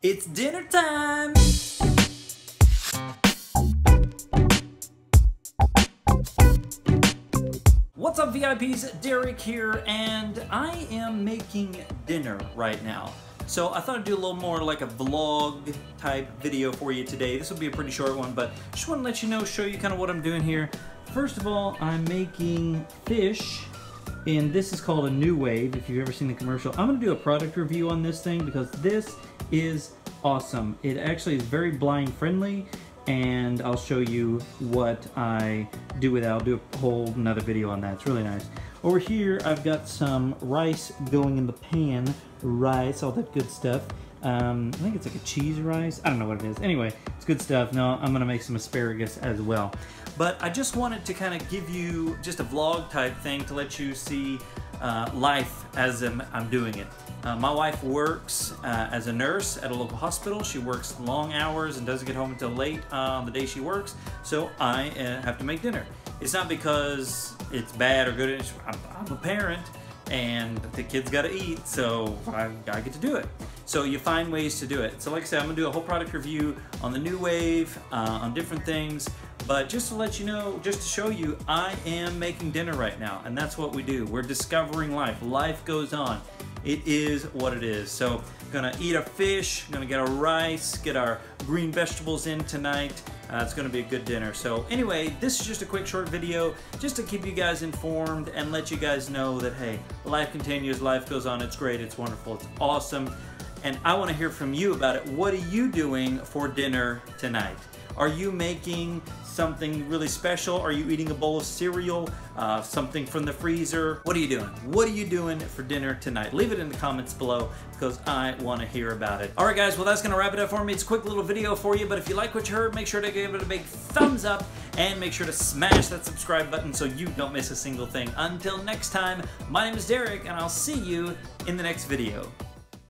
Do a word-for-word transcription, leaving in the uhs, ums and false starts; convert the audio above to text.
It's dinner time! What's up, V I Ps? Derek here, and I am making dinner right now. So I thought I'd do a little more like a vlog type video for you today. This will be a pretty short one, but just want to let you know, show you kind of what I'm doing here. First of all, I'm making fish, and this is called a New Wave, if you've ever seen the commercial. I'm going to do a product review on this thing because this is awesome. It actually is very blind friendly, and I'll show you what I do with it. I'll do a whole another video on that. It's really nice. Over here, I've got some rice going in the pan. Rice, all that good stuff. Um, I think it's like a cheese rice. I don't know what it is. Anyway, it's good stuff. No, I'm gonna make some asparagus as well. But I just wanted to kind of give you just a vlog type thing to let you see uh, life as I'm, I'm doing it. Uh, my wife works uh, as a nurse at a local hospital. She works long hours and doesn't get home until late uh, on the day she works, so I uh, have to make dinner. It's not because it's bad or good. It's, I'm, I'm a parent, and the kids gotta eat, so I, I get to do it. So you find ways to do it. So like I said, I'm gonna do a whole product review on the New Wave, uh, on different things, but just to let you know, just to show you, I am making dinner right now, and that's what we do. We're discovering life. Life goes on. It is what it is. So gonna eat a fish, gonna get a rice, get our green vegetables in tonight. Uh, it's gonna be a good dinner. So anyway, this is just a quick short video just to keep you guys informed and let you guys know that, hey, life continues, life goes on, it's great, it's wonderful, it's awesome. And I wanna hear from you about it. What are you doing for dinner tonight? Are you making something really special? Are you eating a bowl of cereal? Uh, something from the freezer? What are you doing? What are you doing for dinner tonight? Leave it in the comments below because I want to hear about it. All right, guys, well, that's going to wrap it up for me. It's a quick little video for you, but if you like what you heard, make sure to give it a big thumbs up and make sure to smash that subscribe button so you don't miss a single thing. Until next time, my name is Derek, and I'll see you in the next video.